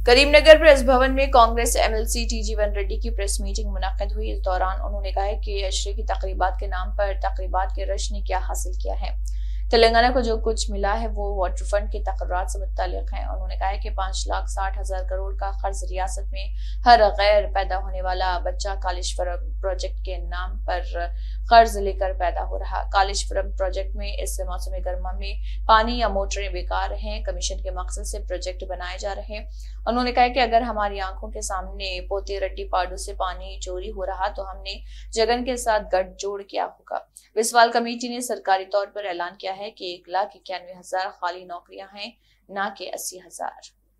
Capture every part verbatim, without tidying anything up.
Karimnagar press भवन में Congress MLC T जीवन रेड्डी की प्रेस मीटिंग मुनक्किद हुई। इस दौरान उन्होंने कहा कि अशरे की तकरीबात के नाम पर तकरीबात के रश ने क्या हासिल किया है। तेलंगाना को जो कुछ मिला है वो वाटर फंड के तकर्रात से मुत्तल्लिक है। उन्होंने कहा कि पांच लाख साठ हजार करोड़ का कर्ज रियासत में हर गैर पैदा होने वाला बच्चा कालेश्वरम प्रोजेक्ट के नाम पर कर्ज लेकर पैदा हो रहा। कालेश्वरम प्रोजेक्ट में इस मौसम गर्मा में पानी या मोटरें बेकार हैं। कमीशन के मकसद से प्रोजेक्ट बनाए जा रहे हैं। उन्होंने कहा कि अगर हमारी आंखों के सामने पोते रट्टी पाडू से पानी चोरी हो रहा तो हमने जगन के साथ गठजोड़ किया होगा। विस्वाल कमेटी ने सरकारी तौर पर ऐलान किया है कि एक लाख इक्यानवे हजार खाली नौकरियां हैं, न के अस्सी हजार।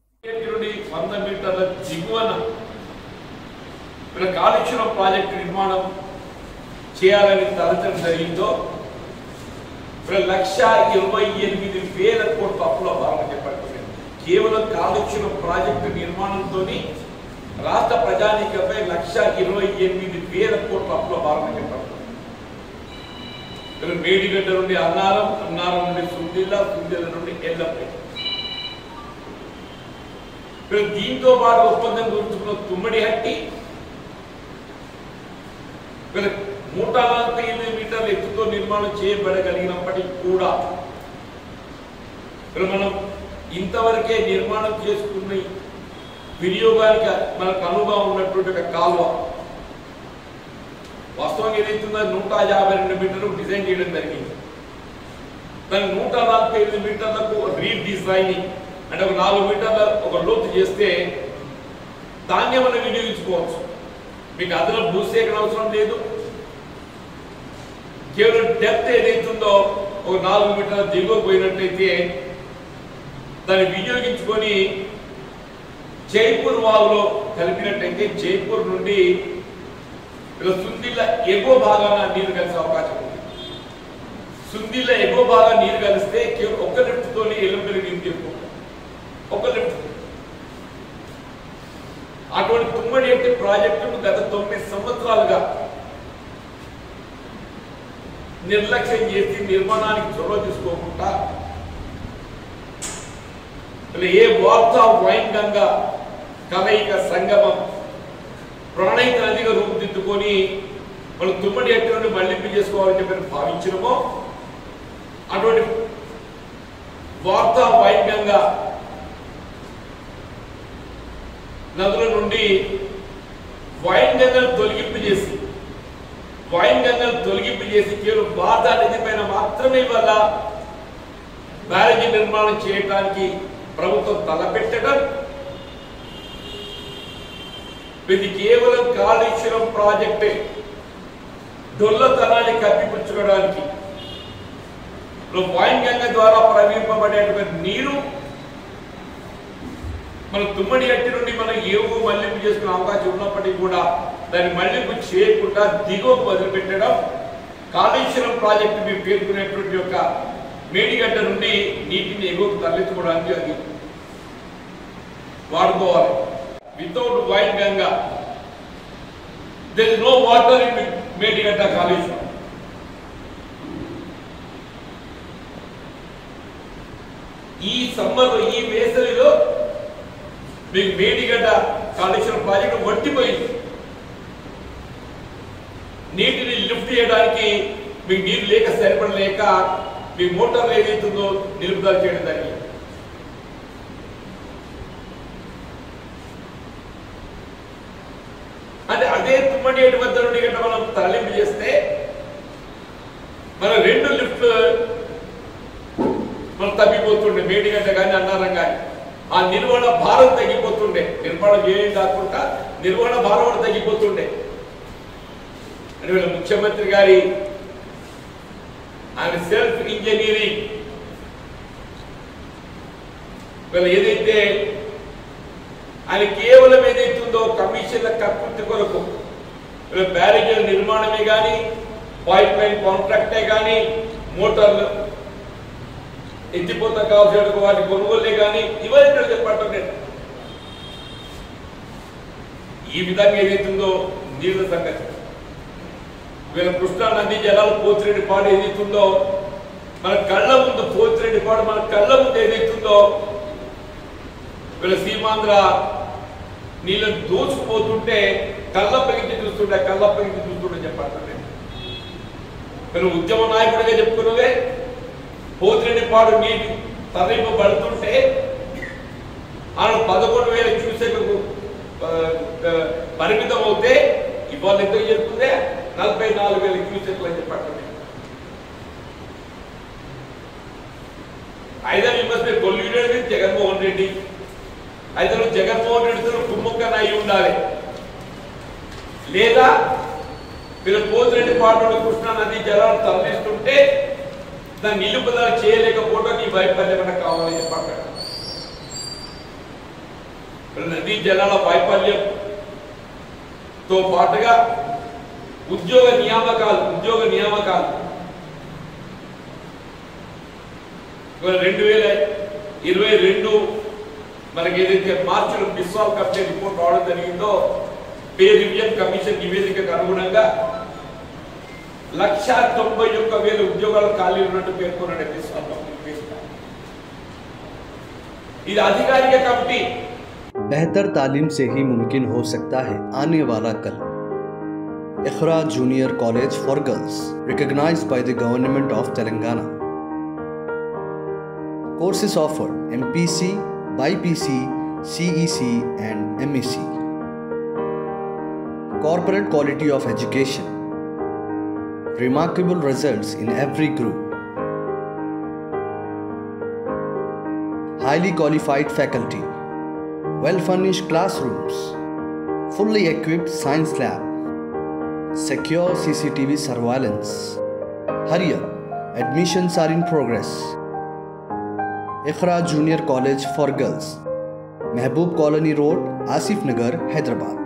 ప్రాజెక్టు నిర్మాణం చేయాలని తలచడం జరిగిందో లక్ష ఇరవై ఎనిమిది వేల కోట్ల అప్పుల భారత చెప్పండి. కేవలం కాళేశ్వరం ప్రాజెక్టు నిర్మాణంతోని రాష్ట్ర ప్రజానీకంపై లక్ష ఇరవై ఎనిమిది వేల కోట్ల అప్పుల భారత చెప్పండి. మేడిగడ్డ నుండి అన్నారం, అన్నారం నుండి సుందిల్ల, సుందిల్ల నుండి ఎల్లపై. దీంతో పాటు ఒప్పందం గురించుకున్న తుమ్మడిహట్టి నూట నలభై ఎనిమిది మీటర్ల ఎత్తుతో నిర్మాణం చేయబడగలిగినప్పటికీ కూడా మనం ఇంతవరకే నిర్మాణం చేసుకున్న వినియోగానికి మనకు అనుభవం ఉన్నటువంటి ఒక కాలువ వాస్తవంగా ఏదైతుందో నూట యాభై రెండు మీటర్లు డిజైన్ చేయడం జరిగింది. దాన్ని నూట నలభై ఎనిమిది మీటర్లకు రీడిజైనింగ్ అంటే ఒక నాలుగు మీటర్ల ఒక లోతు చేస్తే దాన్ని మనం వినియోగించుకోవచ్చు. మీకు అదనపు భూసేకరణ అవసరం లేదు. కేవలం డెప్త్ ఏదైతుందో ఒక నాలుగు మీటర్ల దిగువ పోయినట్లయితే దాన్ని వినియోగించుకొని జైపూర్ వాగులో కలిపినట్టయితే జైపూర్ నుండి సుందిల్ల ఎగువ భాగాన నీరు కలిసే అవకాశం ఉంది. సుందిల్ల ఎగువ భాగాన్ని నీరు కలిస్తే కేవలం ఒక్క లిఫ్ట్ తోనే ఎల్లంపల్లి నీరు తీరుకుంటాం. ఒక లిఫ్ట్ అటువంటి తుమ్మడి ప్రాజెక్టును గత తొమ్మిది సంవత్సరాలుగా నిర్లక్ష్యం చేసి నిర్మాణానికి చొరవ తీసుకోకుండా ఏ వార్తా వైండంగా కలయిక సంగమం ప్రణయిత నదిగా రూపుదిద్దుకొని మనం తుమ్మడి ఎట్టు మళ్లింపు చేసుకోవాలని చెప్పి భావించినమో అటువంటి వార్తా వైండంగా నదుల నుండి వైన్ గంగలు తొలగింపు చేసి వైన్ గంగలు తొలగింపు చేసి కేవలం భారత నది పైన మాత్రమే వల్ల బ్యారేజీ నిర్మాణం చేయడానికి ప్రభుత్వం తలపెట్టడం, ఇది కేవలం కాళేశ్వరం ప్రాజెక్టే డొల్లతనాన్ని కప్పిపుచ్చుకోవడానికి వైన్ గంగ ద్వారా ప్రవహింపబడేటువంటి నీరు మన తుమ్మడి గట్టి నుండి మనం ఏవో మళ్లింపు చేసుకునే అవకాశం ఉన్నప్పటికీ కూడా దాన్ని మళ్లింపు చేయకుండా దిగువకు వదిలిపెట్టడం, కాళేశ్వరం ప్రాజెక్టు మేము పేర్కొనేటువంటి యొక్క మేడిగడ్డ నుండి నీటిని ఎగువకు తరలించుకోవడానికి అది వాడుకోవాలి. Without Wainganga there is no water in Medigadda Kaleshwaram. ఈ సమ్మర్ ఈ వేసవిలో మీకు మేడిగడ్డ కాళేశ్వరం ప్రాజెక్టు వట్టిపోయింది. నీటిని లిఫ్ట్ చేయడానికి మీకు నీరు లేక సరిపడలేక మీ మోటార్లు ఏదైతుందో నిలుపుదల చేయడం జరిగింది. అంటే అదే తుమ్మడి ఏటి వద్ద నుండి గంట మనం తరలింపు చేస్తే మన రెండు లిఫ్ట్లు మనం తప్పిపోతుండే. మేడిగడ్డ కానీ అన్నారం కానీ ఆ నిర్వహణ భారం తగ్గిపోతుండే. నిర్మాణం ఏం కాకుండా నిర్వహణ భారం కూడా తగ్గిపోతుండే. అని వీళ్ళ ముఖ్యమంత్రి గారి ఆయన సెల్ఫ్ ఇంజనీరింగ్ వీళ్ళు ఏదైతే ఆయన కేవలం ఏదైతుందో కమిషన్ల కకృతి కొరకు వీళ్ళ బ్యారేజీల నిర్మాణమే కానీ, పైప్ లైన్ కాంట్రాక్టే కానీ, మోటార్లు ఎత్తిపోత కావాల్సిన వాటి కొనుగోలే కానీ ఇవన్నీ చెప్పటం లేదు. ఈ విధంగా ఏదైతుందో నీళ్ళ సంగతి వీళ్ళ కృష్ణా నది జలాలు పోతిరెడ్డి పాడు ఏదైతుందో మన కళ్ళ ముందు పోతిరెడ్డి పాడు మన కళ్ళ ముందు ఏదైతుందో వీళ్ళ సీమాంధ్ర నీళ్ళని దోచుకుపోతుంటే కళ్ళప్పగించి చూస్తుండే కళ్ళప్పగించి చూస్తుండే చెప్పాలి. నేను ఉద్యమ నాయకుడిగా చెప్పుకున్నదే పోతిరెడ్డి పాడు నీటి తరలింపబడుతుంటే ఆయన పదకొండు వేల క్యూసెక్లకు పరిమితం అవుతే ఇవాళ ఎంత చెప్తుందే నలభై నాలుగు వేల క్యూసెక్లు అని చెప్పండి. అయితే మిమ్మల్ని కొల్లుడేది జగన్మోహన్ రెడ్డి, అయితే నువ్వు జగన్మోహన్ రెడ్డితో కుమ్మక్కన అయి ఉండాలి, లేదా మీరు పోతిరెడ్డి పాటు కృష్ణా నదీ జలాలు తరలిస్తుంటే దాన్ని నిలుపుదల చేయలేకపోవడం నీ వైఫల్యం ఏమైనా కావాలని చెప్పాక నదీ జలాల వైఫల్యంతో పాటుగా ఉద్యోగ నియామకాలు ఉద్యోగ నియామకాలు రెండు వేల ఇరవై రెండు మనకి ఏదైతే మార్చిలో బిస్వాల్ కమిటీ రిపోర్ట్ రావడం జరిగిందో పే రివిజన్ కమిషన్ నివేదికకు అనుగుణంగా లక్ష తొంభై ఒక్క వేల ఉద్యోగాలు ఖాళీ ఉన్నట్టు పేర్కొన్నాడు బిస్వాల్ కమిటీ. ఇది అధికారిక కమిటీ. बेहतर तालीम से ही मुमकिन हो सकता है आने वाला कल. Iqra junior college for girls recognized by the government of Telangana. Courses offered M P C, B P C, C E C and M E C. Corporate quality of education. Remarkable results in every group. Highly qualified faculty. Well-furnished classrooms. Fully equipped science lab. Secure C C T V surveillance. Hurry up, admissions are in progress. Ikhra Junior College for Girls, Mehboob Colony Road, Asif Nagar, Hyderabad.